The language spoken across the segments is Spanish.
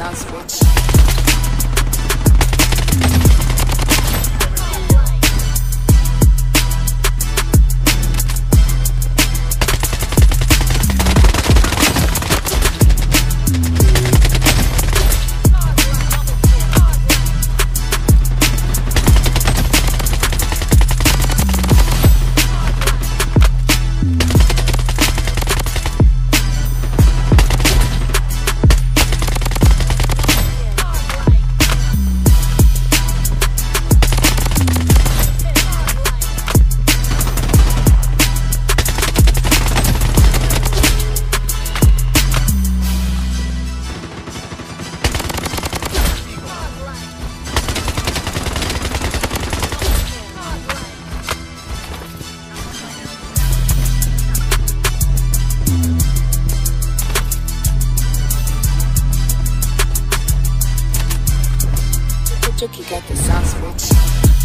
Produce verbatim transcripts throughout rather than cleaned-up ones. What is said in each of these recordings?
sound switch. You got the sound switch.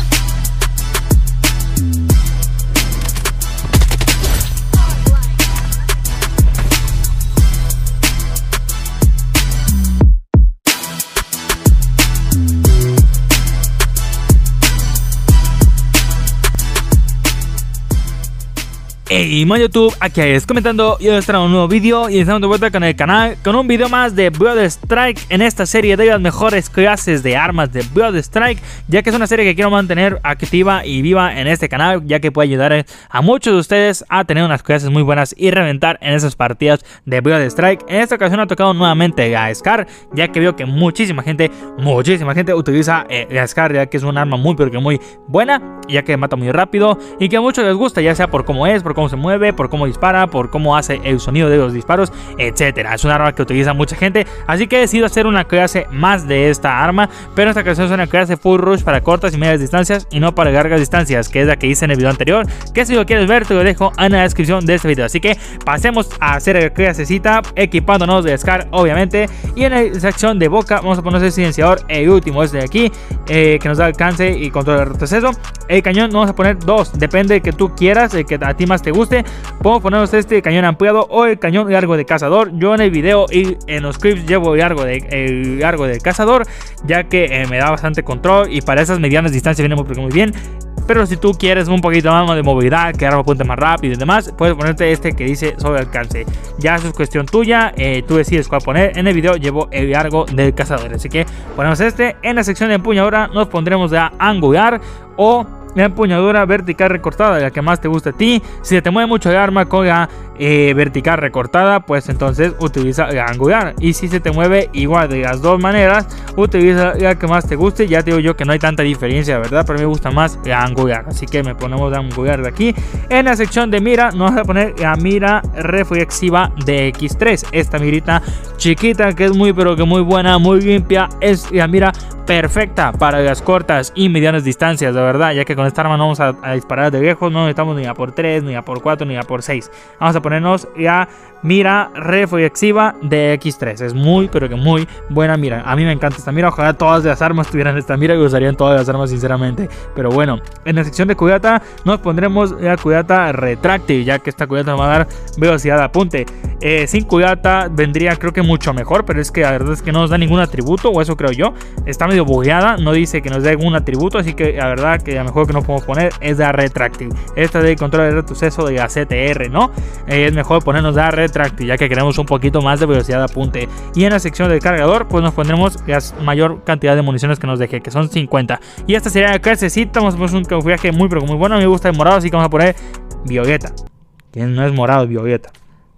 Hey, man YouTube, aquí es comentando y hoy os traigo un nuevo vídeo y estamos de vuelta con el canal con un vídeo más de Blood Strike en esta serie de las mejores clases de armas de Blood Strike, ya que es una serie que quiero mantener activa y viva en este canal, ya que puede ayudar a muchos de ustedes a tener unas clases muy buenas y reventar en esas partidas de Blood Strike. En esta ocasión ha tocado nuevamente a Scar, ya que veo que muchísima gente, muchísima gente utiliza eh, la Scar, ya que es un arma muy pero que muy buena, ya que mata muy rápido y que a muchos les gusta, ya sea por cómo es, por cómo se mueve, por cómo dispara, por cómo hace el sonido de los disparos, etcétera. Es un arma que utiliza mucha gente, así que he decidido hacer una clase más de esta arma, pero esta clase es una clase full rush para cortas y medias distancias y no para largas distancias, que es la que hice en el video anterior, que si lo quieres ver te lo dejo en la descripción de este video. Así que pasemos a hacer la clasecita equipándonos de Scar, obviamente, y en la sección de boca vamos a poner el silenciador, el último este de aquí, eh, que nos da alcance y control de retroceso. El cañón vamos a poner dos, depende de que tú quieras, el que a ti más te guste. Podemos ponernos este cañón ampliado o el cañón largo de cazador. Yo en el video y en los clips llevo el largo de, el largo de cazador, ya que eh, me da bastante control y para esas medianas distancias viene muy, muy bien. Pero si tú quieres un poquito más de movilidad, que arma apunte más rápido y demás, puedes ponerte este que dice sobre alcance. Ya eso es cuestión tuya, eh, tú decides cuál poner. En el video llevo el largo del cazador, así que ponemos este. En la sección de empuñadura nos pondremos la angular o la empuñadura vertical recortada, la que más te gusta a ti. Si se te mueve mucho el arma con la eh, vertical recortada, pues entonces utiliza la angular. Y si se te mueve igual de las dos maneras, utiliza la que más te guste. Ya te digo yo que no hay tanta diferencia, ¿verdad? Pero a mí me gusta más la angular, así que me ponemos la angular de aquí. En la sección de mira nos vamos a poner la mira reflexiva de equis tres. Esta mirita chiquita que es muy pero que muy buena, muy limpia. Es la mira perfecta para las cortas y medianas distancias, de verdad, ya que con esta arma no vamos a, a disparar de lejos, no necesitamos ni a por tres, ni a por cuatro, ni a por seis. Vamos a ponernos la mira reflexiva de equis tres. Es muy pero que muy buena mira. A mí me encanta esta mira, ojalá todas las armas tuvieran esta mira y usarían todas las armas sinceramente. Pero bueno, en la sección de cubierta nos pondremos la cubierta retráctil, ya que esta cubierta nos va a dar velocidad de apunte. Eh, sin cubierta vendría creo que mucho mejor, pero es que la verdad es que no nos da ningún atributo, o eso creo yo. Está medio bugueada, no dice que nos dé algún atributo, así que la verdad que a lo mejor que no podemos poner es la retráctil. Esta de control de retroceso de la C T R, ¿no? Eh, es mejor ponernos la retráctil, ya que queremos un poquito más de velocidad de apunte. Y en la sección del cargador pues nos pondremos la mayor cantidad de municiones que nos deje, que son cincuenta. Y esta sería la clasecita. Vamos a poner un camuflaje muy pero muy bueno. A mí me gusta el morado, así que vamos a poner violeta, que no es morado, es violeta.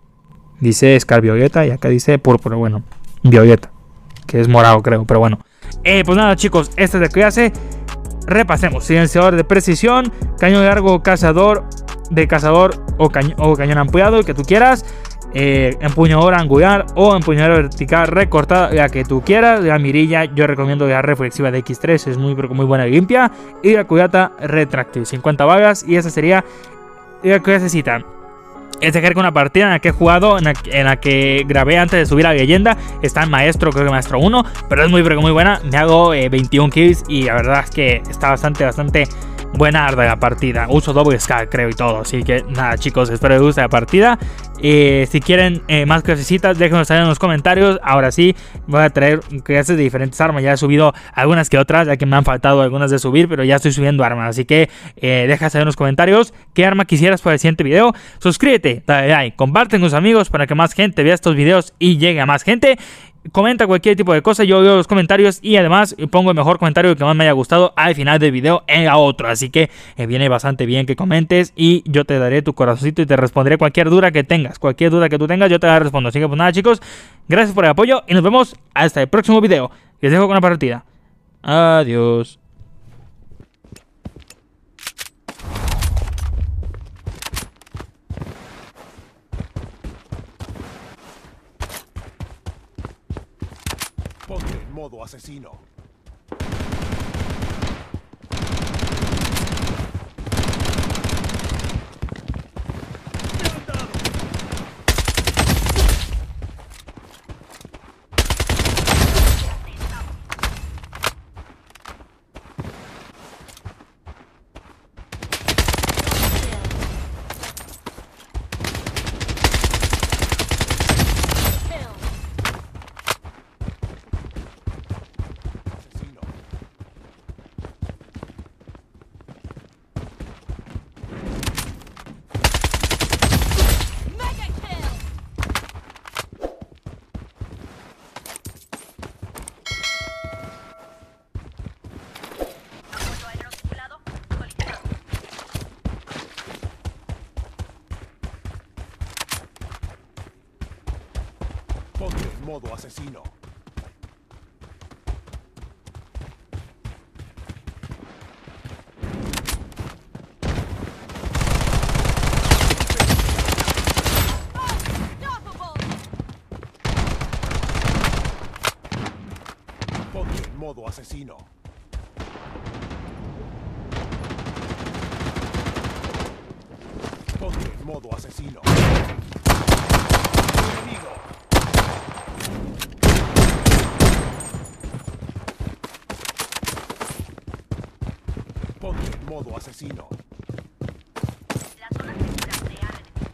Dice Scar violeta y acá dice púrpura, bueno, violeta, que es morado creo, pero bueno. Eh, pues nada chicos, esta es la clase. Repasemos: silenciador de precisión, cañón largo cazador de cazador o, caño, o cañón ampliado, el que tú quieras. Eh, empuñadora angular o empuñadora vertical recortada, la que tú quieras. La mirilla yo recomiendo la reflexiva de equis tres, es muy, muy buena y limpia. Y la cubierta retráctil, cincuenta balas. Y esa sería la clasecita. Es de una partida en la que he jugado, en la, en la que grabé antes de subir a leyenda. Está en maestro, creo que maestro uno, pero es muy, muy buena. Me hago eh, veintiún kills y la verdad es que está bastante, bastante buenarda la partida. Uso Double Scar, creo, y todo. Así que nada, chicos, espero que les guste la partida. Eh, si quieren eh, más clasecitas, déjenme saber en los comentarios. Ahora sí, voy a traer clases de diferentes armas. Ya he subido algunas que otras, ya que me han faltado algunas de subir, pero ya estoy subiendo armas. Así que eh, deja saber en los comentarios qué arma quisieras para el siguiente video. Suscríbete, dale like, comparte con tus amigos para que más gente vea estos videos y llegue a más gente. Comenta cualquier tipo de cosa, yo veo los comentarios y además pongo el mejor comentario que más me haya gustado al final del video en la otro. Así que eh, viene bastante bien que comentes y yo te daré tu corazoncito y te responderé cualquier duda que tengas. Cualquier duda que tú tengas yo te la respondo. Así que pues nada, chicos, gracias por el apoyo y nos vemos hasta el próximo video. Les dejo con la partida. Adiós. Ponte en modo asesino. Ponte en modo asesino. Ponte en modo asesino. Ponte en modo asesino. Enemigo. Ponte en modo asesino. La zona segura se ha reducido.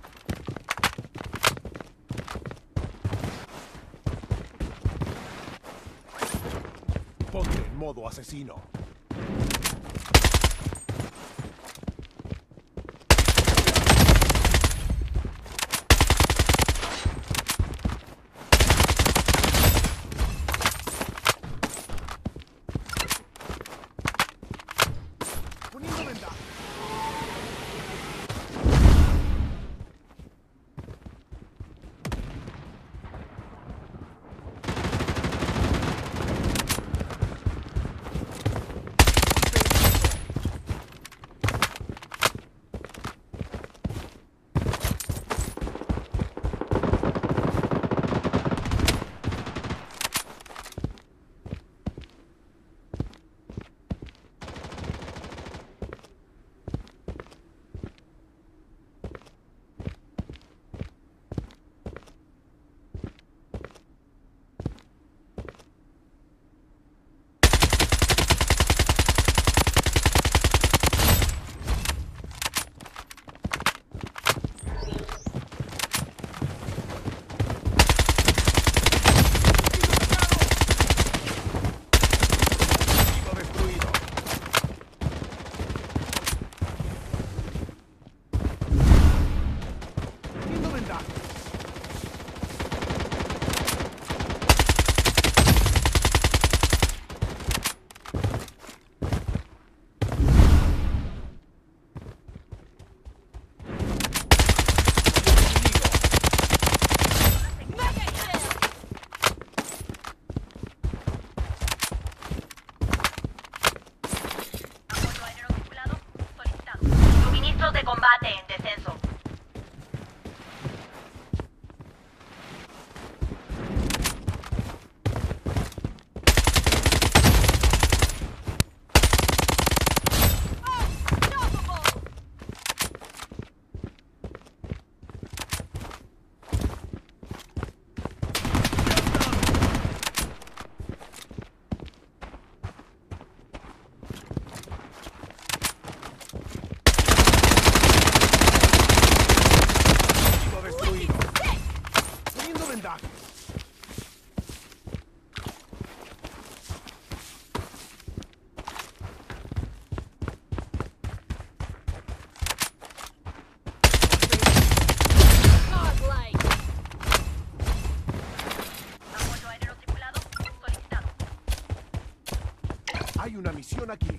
Ponte en modo asesino. Poniendo venda. una misión aquí.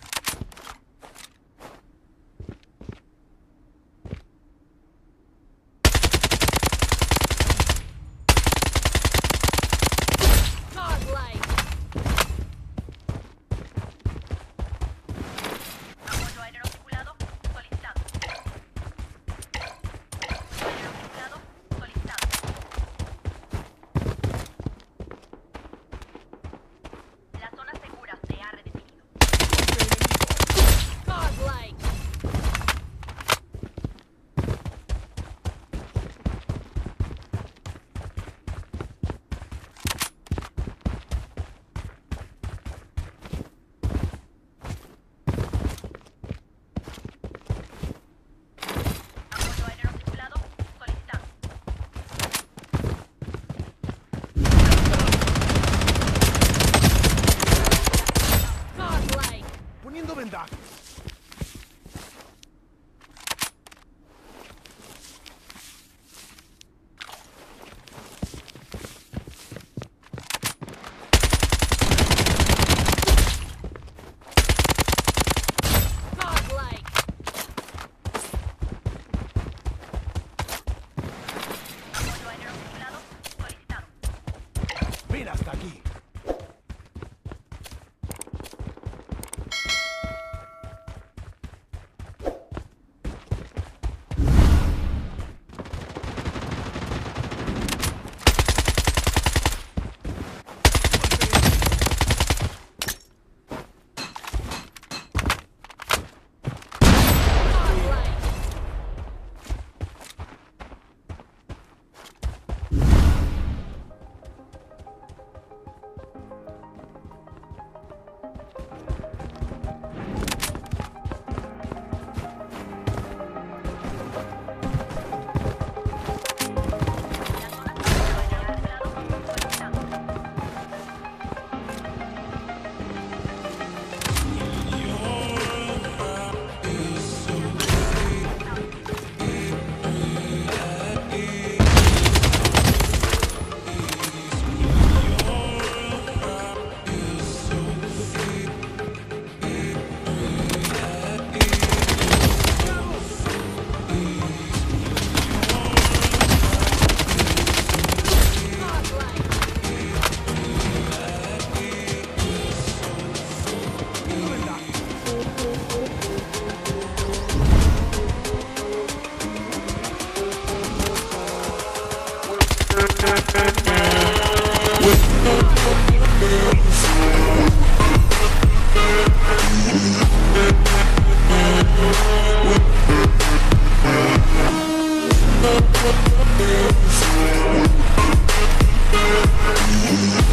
Apoyo aéreo tripulado solicitado. Aéreo tripulado solicitado. La zona segura se ha redefinido. Apoyo aéreo tripulado solicitado. Poniendo vendajes. Apoyo aéreo tripulado solicitado. Ven hasta aquí. La zona segura se ha redefinido. Solicitado. Poniendo vendajes. We'll be right back.